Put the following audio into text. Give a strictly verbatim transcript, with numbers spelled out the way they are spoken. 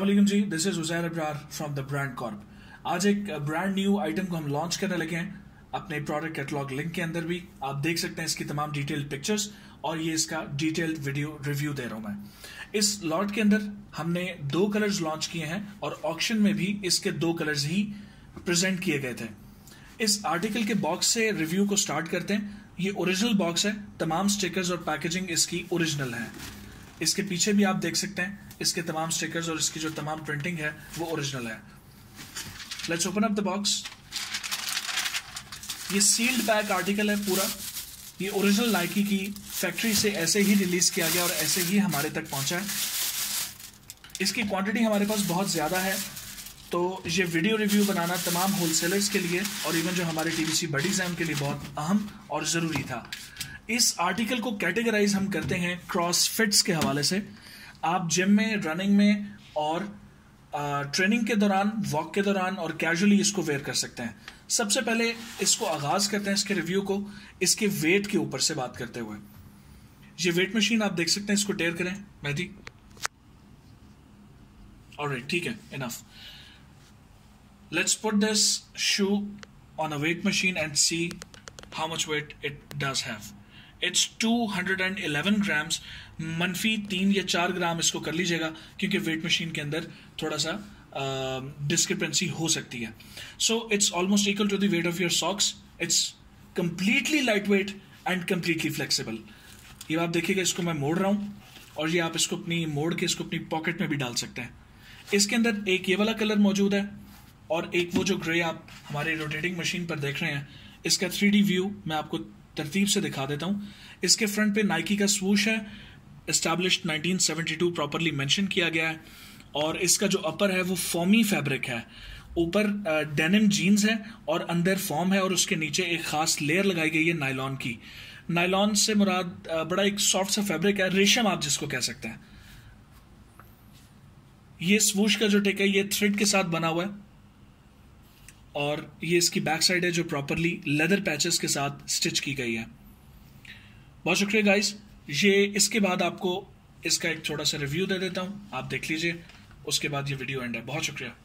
अस्सलाम जी, this is Uzair Abrar from the brand corp. आज एक ब्रांड न्यू आइटम को हम लॉन्च करने लगे हैं अपने प्रोडक्ट कैटलॉग लिंक के अंदर। भी आप देख सकते हैं इसकी तमाम डिटेल्ड पिक्चर्स और ये इसका डिटेल्ड वीडियो रिव्यू दे रहा हूं मैं। इस लॉट के अंदर हमने दो कलर्स लॉन्च किए हैं और ऑक्शन में भी इसके दो कलर्स ही प्रेजेंट किए गए थे। इस आर्टिकल के बॉक्स से रिव्यू को स्टार्ट करते हैं। ये ओरिजिनल बॉक्स है, तमाम स्टिकर्स और पैकेजिंग इसकी ओरिजिनल है। इसके पीछे भी आप देख सकते हैं इसके तमाम स्टिकर्स और इसकी जो तमाम प्रिंटिंग है वो ओरिजिनल है। Let's open up the box. ये सील्ड पैक आर्टिकल है पूरा। ये ओरिजिनल नाइकी की फैक्ट्री से ऐसे ही रिलीज किया गया और ऐसे ही हमारे तक पहुंचा है। इसकी क्वांटिटी हमारे पास बहुत ज्यादा है, तो ये वीडियो रिव्यू बनाना तमाम होलसेलर्स के लिए और इवन जो हमारे टीबीसी बडीज हैं उनके लिए बहुत अहम और ज़रूरी था। इस आर्टिकल को कैटेगराइज हम करते हैं क्रॉस फिट्स के हवाले से। आप जिम में, रनिंग में और ट्रेनिंग के दौरान, वॉक के दौरान और कैजुअली इसको वेयर कर सकते हैं। सबसे पहले इसको आगाज करते हैं इसके रिव्यू को इसके वेट के ऊपर से बात करते हुए। ये वेट मशीन आप देख सकते हैं, इसको टेयर करें मेहदी। ऑलराइट, ठीक है, enough. Let's put this shoe on a weight machine and see how much weight it does have. It's two hundred eleven grams, मनफी तीन या चार ग्राम इसको कर लीजिएगा क्योंकि वेट मशीन के अंदर थोड़ा सा डिस्क्रिपेंसी uh, हो सकती है। So it's almost equal to the weight of your socks. It's completely light weight and completely flexible. ये आप देखिएगा, इसको मैं मोड़ रहा हूँ और ये आप इसको अपनी मोड़ के इसको अपनी पॉकेट में भी डाल सकते हैं। इसके अंदर एक ये वाला कलर मौजूद है और एक वो जो ग्रे आप हमारे रोटेटिंग मशीन पर देख रहे हैं, इसका थ्री डी व्यू मैं आपको तरतीब से दिखा देता हूं। इसके फ्रंट पे नाइकी का स्वूश है, established nineteen seventy two properly mention किया गया है। और इसका जो अपर है वो फॉर्मी फैब्रिक है। ऊपर डेनिम जीन्स है और अंदर फॉर्म है और उसके नीचे एक खास लेयर लगाई गई है नायलॉन की। नायलॉन से मुराद बड़ा एक सॉफ्ट सा फैब्रिक है, रेशम आप जिसको कह सकते हैं। ये स्वूश का जो टेक है ये थ्रेड के साथ बना हुआ है और ये इसकी बैक साइड है जो प्रॉपरली लेदर पैचेस के साथ स्टिच की गई है। बहुत शुक्रिया गाइस। ये इसके बाद आपको इसका एक छोटा सा रिव्यू दे देता हूं, आप देख लीजिए, उसके बाद ये वीडियो एंड है। बहुत शुक्रिया।